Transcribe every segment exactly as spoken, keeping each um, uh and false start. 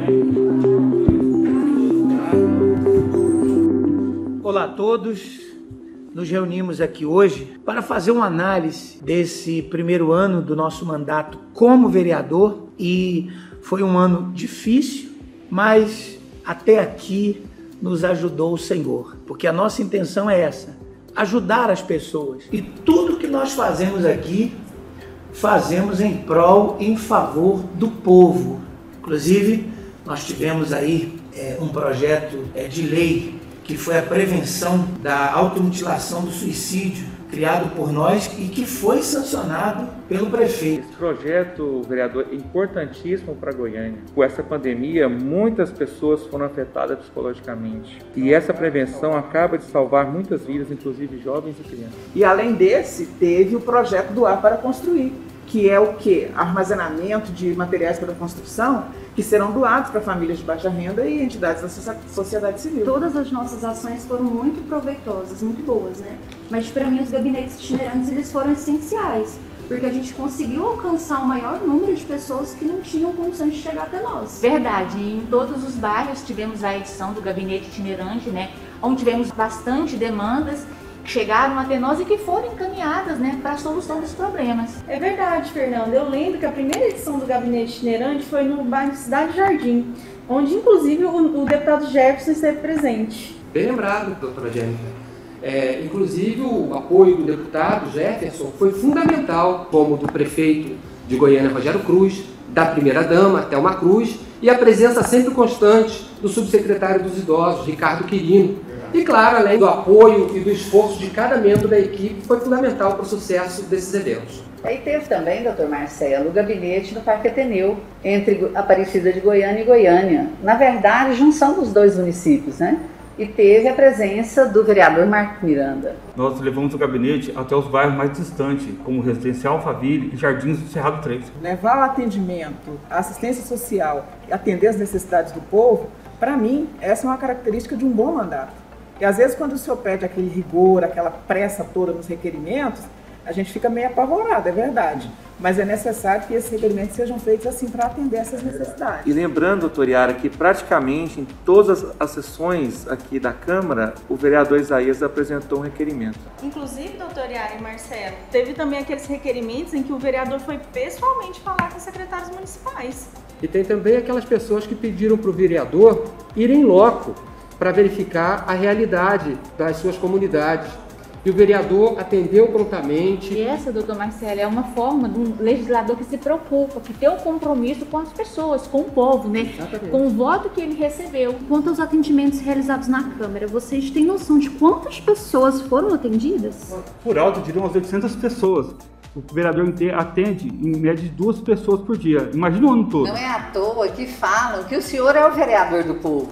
Olá a todos, nos reunimos aqui hoje para fazer uma análise desse primeiro ano do nosso mandato como vereador, e foi um ano difícil, mas até aqui nos ajudou o Senhor, porque a nossa intenção é essa, ajudar as pessoas, e tudo que nós fazemos aqui, fazemos em prol, em favor do povo. Inclusive, nós tivemos aí é, um projeto é, de lei que foi a prevenção da automutilação do suicídio, criado por nós e que foi sancionado pelo prefeito. Esse projeto, vereador, é importantíssimo para Goiânia. Com essa pandemia, muitas pessoas foram afetadas psicologicamente. E essa prevenção acaba de salvar muitas vidas, inclusive jovens e crianças. E além desse, teve o projeto Doar para Construir, que é o quê? Armazenamento de materiais para construção que serão doados para famílias de baixa renda e entidades da sociedade civil. Todas as nossas ações foram muito proveitosas, muito boas, né? Mas para mim os gabinetes itinerantes eles foram essenciais, porque a gente conseguiu alcançar o maior número de pessoas que não tinham condições de chegar até nós. Verdade, em todos os bairros tivemos a edição do gabinete itinerante, né? Onde tivemos bastante demandas que chegaram até nós e que foram encaminhadas, né, para a solução dos problemas. É verdade, Fernanda. Eu lembro que a primeira edição do gabinete itinerante foi no bairro Cidade Jardim, onde inclusive o, o deputado Jefferson esteve presente. Bem lembrado, doutora Jennifer. É, inclusive o apoio do deputado Jefferson foi fundamental, como do prefeito de Goiânia, Rogério Cruz, da primeira-dama, Thelma Cruz, e a presença sempre constante do subsecretário dos Idosos, Ricardo Quirino. E claro, além do apoio e do esforço de cada membro da equipe, foi fundamental para o sucesso desses eventos. Aí teve também, doutor Marcelo, o gabinete no Parque Ateneu, entre Aparecida de Goiânia e Goiânia. Na verdade, junção dos dois municípios, né? E teve a presença do vereador Marco Miranda. Nós levamos o gabinete até os bairros mais distantes, como Residencial Alphaville e Jardins do Cerrado três. Levar o atendimento, a assistência social, atender as necessidades do povo, para mim, essa é uma característica de um bom mandato. E às vezes quando o senhor pede aquele rigor, aquela pressa toda nos requerimentos, a gente fica meio apavorado, é verdade. Mas é necessário que esses requerimentos sejam feitos assim para atender essas necessidades. E lembrando, doutor Yara, que praticamente em todas as sessões aqui da Câmara, o vereador Isaías apresentou um requerimento. Inclusive, doutor Yara e Marcelo, teve também aqueles requerimentos em que o vereador foi pessoalmente falar com os secretários municipais. E tem também aquelas pessoas que pediram para o vereador ir em loco para verificar a realidade das suas comunidades. E o vereador atendeu prontamente. E essa, doutor Marcelo, é uma forma de um legislador que se preocupa, que tem um compromisso com as pessoas, com o povo, né? Exatamente. Com o voto que ele recebeu. Quanto aos atendimentos realizados na Câmara, vocês têm noção de quantas pessoas foram atendidas? Por alto, diriam umas oitocentas pessoas. O vereador atende em média de duas pessoas por dia. Imagina o ano todo. Não é à toa que falam que o senhor é o vereador do povo.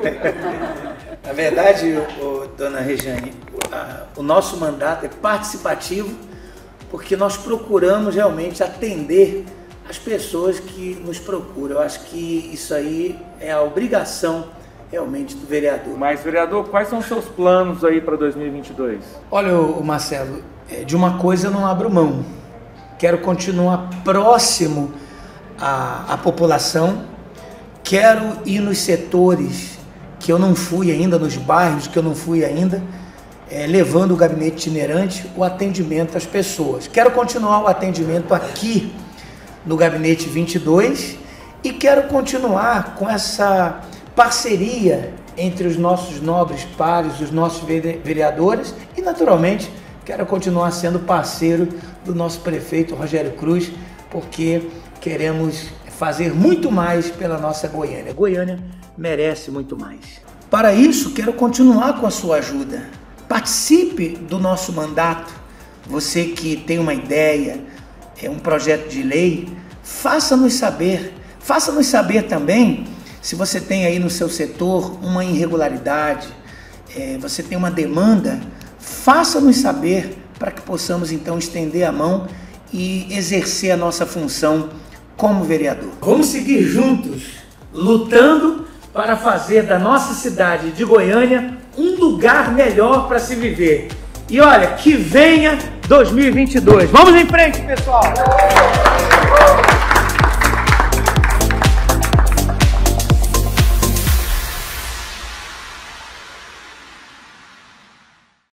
Na verdade, o, o, dona Rejane, a, o nosso mandato é participativo porque nós procuramos realmente atender as pessoas que nos procuram. Eu acho que isso aí é a obrigação realmente do vereador. Mas, vereador, quais são os seus planos aí para dois mil e vinte e dois? Olha, o Marcelo, de uma coisa eu não abro mão. Quero continuar próximo à, à população, quero ir nos setores que eu não fui ainda, nos bairros que eu não fui ainda, é, levando o gabinete itinerante, o atendimento às pessoas. Quero continuar o atendimento aqui no gabinete vinte e dois e quero continuar com essa parceria entre os nossos nobres pares, os nossos vereadores e, naturalmente, quero continuar sendo parceiro do nosso prefeito Rogério Cruz, porque queremos fazer muito mais pela nossa Goiânia. Goiânia merece muito mais. Para isso, quero continuar com a sua ajuda. Participe do nosso mandato. Você que tem uma ideia, é um projeto de lei, faça-nos saber. Faça-nos saber também se você tem aí no seu setor uma irregularidade, é, você tem uma demanda, faça-nos saber para que possamos então estender a mão e exercer a nossa função como vereador. Vamos seguir juntos, lutando para fazer da nossa cidade de Goiânia um lugar melhor para se viver. E olha, que venha dois mil e vinte e dois. Vamos em frente, pessoal!